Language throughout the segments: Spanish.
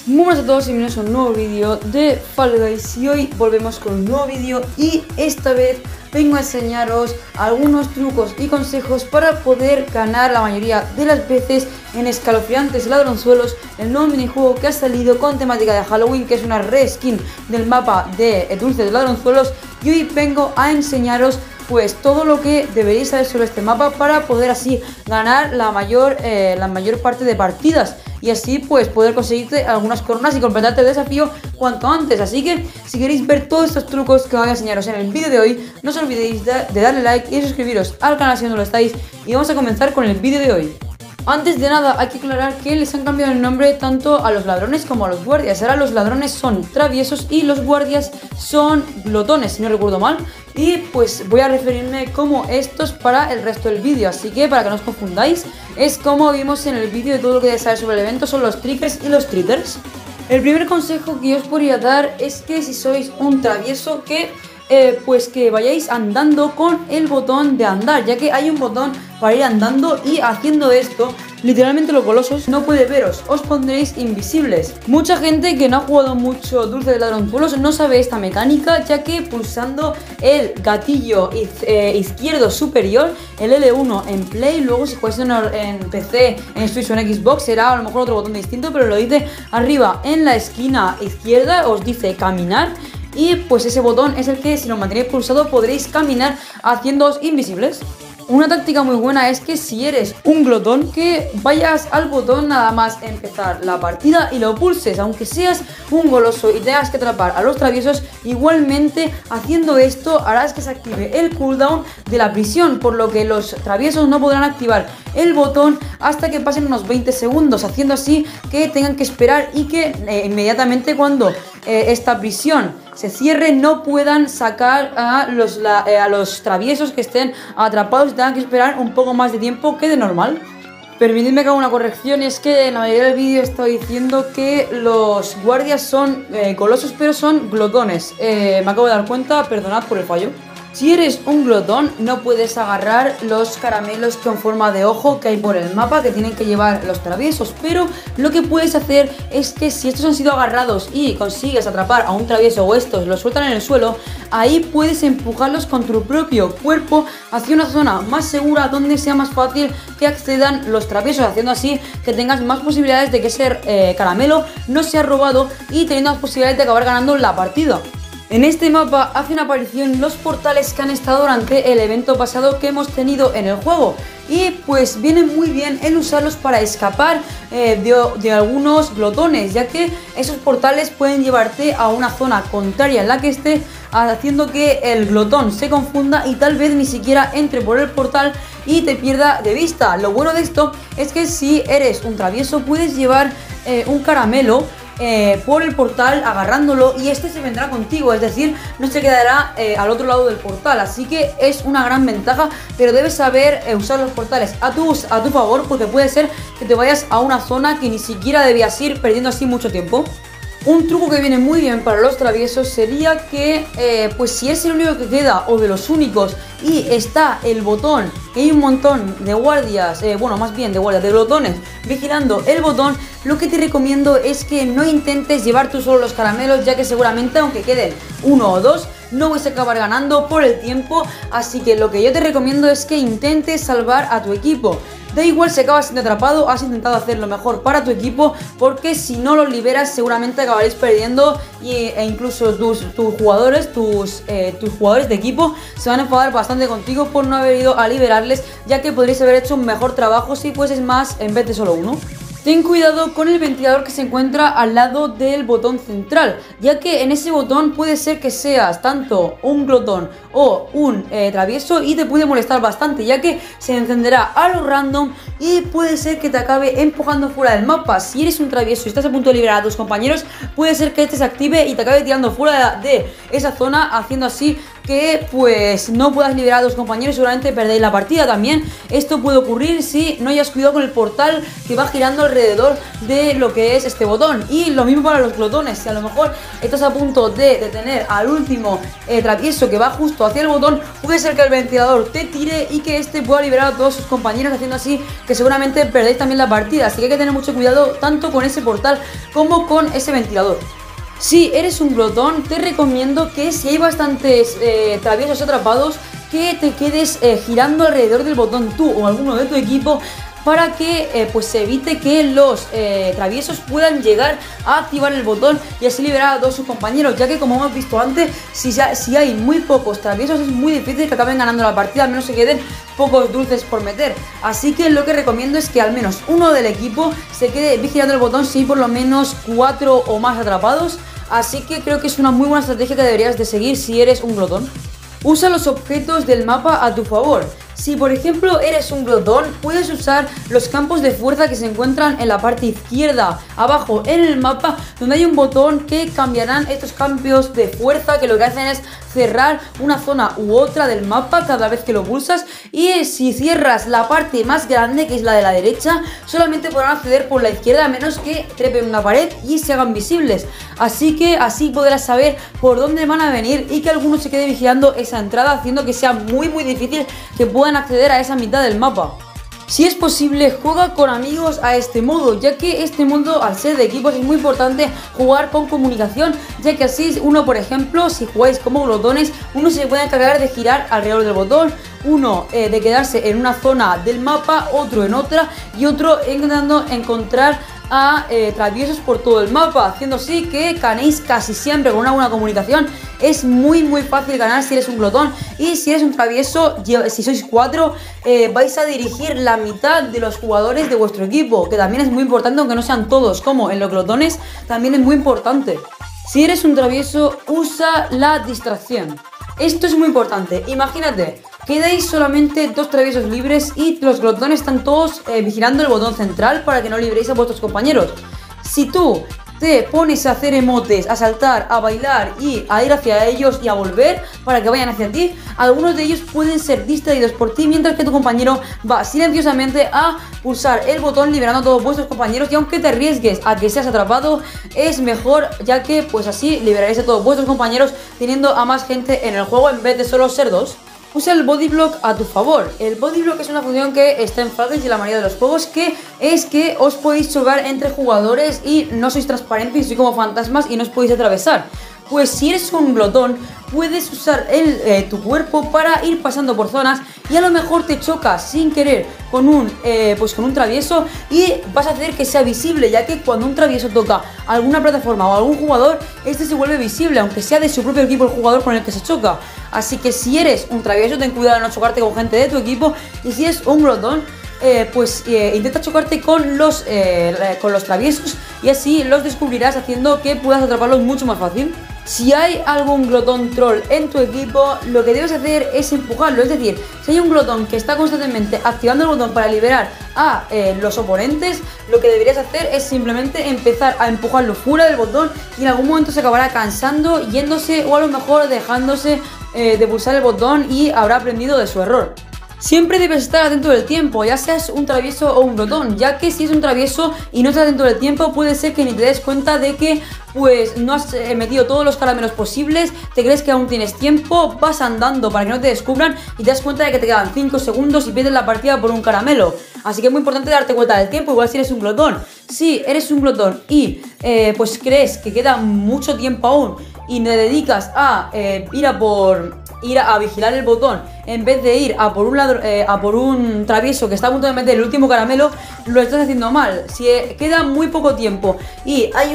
Muy buenas a todos y bienvenidos a un nuevo vídeo de Fall Guys. Y hoy volvemos con un nuevo vídeo y esta vez vengo a enseñaros algunos trucos y consejos para poder ganar la mayoría de las veces en Escalofriantes Ladronzuelos, el nuevo minijuego que ha salido con temática de Halloween, que es una reskin del mapa de Dulces Ladronzuelos. Y hoy vengo a enseñaros pues todo lo que deberéis saber sobre este mapa para poder así ganar la mayor parte de partidas y así pues poder conseguirte algunas coronas y completarte el desafío cuanto antes. Así que si queréis ver todos estos trucos que voy a enseñaros en el vídeo de hoy, no os olvidéis de darle like y suscribiros al canal si no lo estáis, y vamos a comenzar con el vídeo de hoy. Antes de nada hay que aclarar que les han cambiado el nombre tanto a los ladrones como a los guardias. Ahora los ladrones son traviesos y los guardias son glotones, si no recuerdo mal. Y pues voy a referirme como estos para el resto del vídeo, así que para que no os confundáis, es como vimos en el vídeo de todo lo que debéis saber sobre el evento. Son los trickers y los treaters. El primer consejo que yo os podría dar es que si sois un travieso pues que vayáis andando con el botón de andar, ya que hay un botón para ir andando, y haciendo esto literalmente los golosos no puede veros, os pondréis invisibles. Mucha gente que no ha jugado mucho Dulces Ladronzuelos no sabe esta mecánica, ya que pulsando el gatillo izquierdo superior, el L1 en Play, luego si jugáis en PC, en Switch o en Xbox será a lo mejor otro botón distinto, pero lo dice arriba en la esquina izquierda, os dice caminar. Y pues ese botón es el que, si lo mantenéis pulsado, podréis caminar haciéndoos invisibles. Una táctica muy buena es que si eres un glotón, que vayas al botón nada más empezar la partida y lo pulses. Aunque seas un goloso y tengas que atrapar a los traviesos, igualmente haciendo esto harás que se active el cooldown de la prisión, por lo que los traviesos no podrán activar el botón hasta que pasen unos 20 segundos, haciendo así que tengan que esperar y que inmediatamente cuando esta prisión se cierre no puedan sacar a los traviesos que estén atrapados y tengan que esperar un poco más de tiempo que de normal. Permitidme que haga una corrección, y es que en la mayoría del vídeo he estado diciendo que los guardias son golosos, pero son glotones. Me acabo de dar cuenta, perdonad por el fallo. Si eres un glotón no puedes agarrar los caramelos con forma de ojo que hay por el mapa, que tienen que llevar los traviesos, pero lo que puedes hacer es que si estos han sido agarrados y consigues atrapar a un travieso o estos los sueltan en el suelo, ahí puedes empujarlos con tu propio cuerpo hacia una zona más segura donde sea más fácil que accedan los traviesos, haciendo así que tengas más posibilidades de que ese caramelo no sea robado y teniendo más posibilidades de acabar ganando la partida. En este mapa hacen aparición los portales que han estado durante el evento pasado que hemos tenido en el juego, y pues viene muy bien el usarlos para escapar de algunos glotones, ya que esos portales pueden llevarte a una zona contraria en la que esté, haciendo que el glotón se confunda y tal vez ni siquiera entre por el portal y te pierda de vista. Lo bueno de esto es que si eres un travieso puedes llevar un caramelo por el portal agarrándolo, y este se vendrá contigo, es decir, no se quedará al otro lado del portal. Así que es una gran ventaja, pero debes saber usar los portales a tu favor, porque puede ser que te vayas a una zona que ni siquiera debías ir, perdiendo así mucho tiempo. Un truco que viene muy bien para los traviesos sería que pues si es el único que queda o de los únicos y está el botón, que hay un montón de guardias, bueno, más bien de guardias, de glotones vigilando el botón, lo que te recomiendo es que no intentes llevar tú solo los caramelos, ya que seguramente aunque queden uno o dos no vais a acabar ganando por el tiempo. Así que lo que yo te recomiendo es que intentes salvar a tu equipo. Da igual si acabas siendo atrapado, has intentado hacer lo mejor para tu equipo, porque si no los liberas seguramente acabaréis perdiendo, e incluso tus jugadores de equipo se van a enfadar bastante contigo por no haber ido a liberarles, ya que podréis haber hecho un mejor trabajo si fueses más en vez de solo uno. Ten cuidado con el ventilador que se encuentra al lado del botón central, ya que en ese botón puede ser que seas tanto un glotón o un travieso y te puede molestar bastante, ya que se encenderá a lo random y puede ser que te acabe empujando fuera del mapa. Si eres un travieso y estás a punto de liberar a tus compañeros, puede ser que este se active y te acabe tirando fuera de esa zona, haciendo así que pues no puedas liberar a tus compañeros y seguramente perdéis la partida también. Esto puede ocurrir si no hayas cuidado con el portal que va girando alrededor de lo que es este botón. Y lo mismo para los glotones, si a lo mejor estás a punto de detener al último travieso que va justo hacia el botón, puede ser que el ventilador te tire y que este pueda liberar a todos sus compañeros, haciendo así que seguramente perdéis también la partida. Así que hay que tener mucho cuidado tanto con ese portal como con ese ventilador. Si eres un glotón, te recomiendo que si hay bastantes traviesos atrapados, que te quedes girando alrededor del botón tú o alguno de tu equipo, para que pues se evite que los traviesos puedan llegar a activar el botón y así liberar a todos sus compañeros, ya que como hemos visto antes, si hay muy pocos traviesos es muy difícil que acaben ganando la partida, al menos se queden pocos dulces por meter. Así que lo que recomiendo es que al menos uno del equipo se quede vigilando el botón si hay por lo menos 4 o más atrapados. Así que creo que es una muy buena estrategia que deberías de seguir si eres un glotón. Usa los objetos del mapa a tu favor. Si por ejemplo eres un glotón, puedes usar los campos de fuerza que se encuentran en la parte izquierda abajo en el mapa, donde hay un botón que cambiarán estos campos de fuerza, que lo que hacen es cerrar una zona u otra del mapa cada vez que lo pulsas. Y si cierras la parte más grande, que es la de la derecha, solamente podrán acceder por la izquierda a menos que trepen una pared y se hagan visibles. Así que así podrás saber por dónde van a venir y que alguno se quede vigilando esa entrada, haciendo que sea muy difícil que puedan acceder a esa mitad del mapa. Si es posible, juega con amigos a este modo, ya que este modo, al ser de equipos, es muy importante jugar con comunicación, ya que así uno, por ejemplo, si jugáis como glotones, uno se puede encargar de girar alrededor del botón, uno de quedarse en una zona del mapa, otro en otra y otro intentando encontrar a traviesos por todo el mapa, haciendo así que ganéis casi siempre con una buena comunicación. Es muy fácil ganar si eres un glotón, y si eres un travieso, si sois 4, vais a dirigir la mitad de los jugadores de vuestro equipo, que también es muy importante, aunque no sean todos como en los glotones, también es muy importante. Si eres un travieso, usa la distracción. Esto es muy importante. Imagínate, quedáis solamente 2 traviesos libres y los glotones están todos vigilando el botón central para que no liberéis a vuestros compañeros. Si tú te pones a hacer emotes, a saltar, a bailar y a ir hacia ellos y a volver para que vayan hacia ti, algunos de ellos pueden ser distraídos por ti, mientras que tu compañero va silenciosamente a pulsar el botón liberando a todos vuestros compañeros. Y aunque te arriesgues a que seas atrapado, es mejor, ya que pues así liberaréis a todos vuestros compañeros teniendo a más gente en el juego en vez de solo ser 2. Usa el body block a tu favor. El body block es una función que está en Fall Guys y la mayoría de los juegos, que es que os podéis chocar entre jugadores y no sois transparentes y sois como fantasmas y no os podéis atravesar. Pues si eres un glotón, puedes usar tu cuerpo para ir pasando por zonas y a lo mejor te chocas sin querer con un travieso y vas a hacer que sea visible, ya que cuando un travieso toca alguna plataforma o algún jugador, este se vuelve visible, aunque sea de su propio equipo el jugador con el que se choca. Así que si eres un travieso, ten cuidado de no chocarte con gente de tu equipo, y si eres un glotón, intenta chocarte con los traviesos y así los descubrirás, haciendo que puedas atraparlos mucho más fácil. Si hay algún glotón troll en tu equipo, lo que debes hacer es empujarlo. Es decir, si hay un glotón que está constantemente activando el botón para liberar a los oponentes, lo que deberías hacer es simplemente empezar a empujarlo fuera del botón, y en algún momento se acabará cansando, yéndose, o a lo mejor dejándose de pulsar el botón, y habrá aprendido de su error. Siempre debes estar atento del tiempo, ya seas un travieso o un glotón, ya que si es un travieso y no estás atento del tiempo, puede ser que ni te des cuenta de que pues no has metido todos los caramelos posibles, te crees que aún tienes tiempo, vas andando para que no te descubran y te das cuenta de que te quedan 5 segundos y pierdes la partida por un caramelo. Así que es muy importante darte cuenta del tiempo, igual si eres un glotón. Si eres un glotón y pues crees que queda mucho tiempo aún y te dedicas a ir a vigilar el botón en vez de ir a por un travieso que está a punto de meter el último caramelo, lo estás haciendo mal. Si queda muy poco tiempo y hay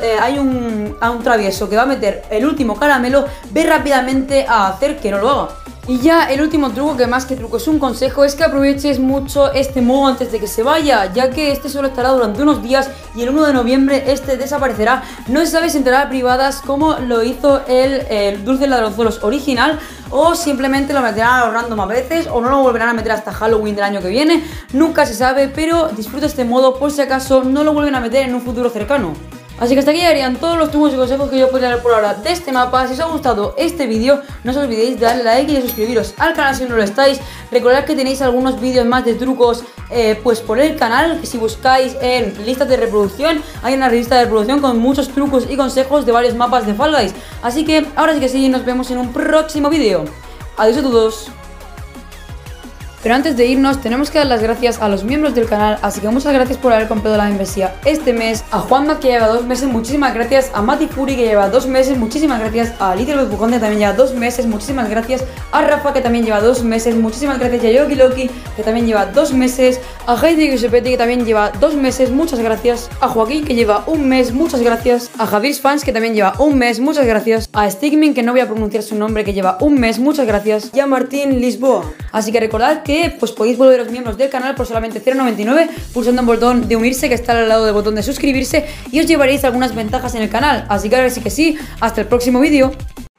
un travieso que va a meter el último caramelo, ve rápidamente a hacer que no lo haga. Y ya el último truco, que más que truco es un consejo, es que aproveches mucho este modo antes de que se vaya, ya que este solo estará durante unos días y el 1 de noviembre este desaparecerá. No se sabe si entrará a privadas como lo hizo el Dulce Ladronzuelos original, o simplemente lo meterán a los random a veces, o no lo volverán a meter hasta Halloween del año que viene. Nunca se sabe, pero disfruta este modo por si acaso no lo vuelven a meter en un futuro cercano. Así que hasta aquí llegarían todos los trucos y consejos que yo podría dar por ahora de este mapa. Si os ha gustado este vídeo, no os olvidéis de darle like y de suscribiros al canal si no lo estáis. Recordad que tenéis algunos vídeos más de trucos pues por el canal, que si buscáis en listas de reproducción, hay una lista de reproducción con muchos trucos y consejos de varios mapas de Fall Guys. Así que ahora sí que sí, nos vemos en un próximo vídeo. Adiós a todos. Pero antes de irnos tenemos que dar las gracias a los miembros del canal, así que muchas gracias por haber comprado la membresía este mes, a Juanma que lleva 2 meses, muchísimas gracias, a Mati Fury que lleva 2 meses, muchísimas gracias, a Little Bucón que también lleva 2 meses, muchísimas gracias, a Rafa que también lleva 2 meses, muchísimas gracias, y a Yoki Loki que también lleva 2 meses, a Heidi Giuseppe que también lleva 2 meses, muchas gracias, a Joaquín que lleva 1 mes, muchas gracias, a Javier Fans que también lleva 1 mes, muchas gracias, a Stigmin que no voy a pronunciar su nombre que lleva 1 mes, muchas gracias, y a Martín Lisboa. Así que recordad que pues podéis volveros miembros del canal por solamente 0,99 pulsando el botón de unirse que está al lado del botón de suscribirse y os llevaréis algunas ventajas en el canal. Así que ahora sí que sí, hasta el próximo vídeo.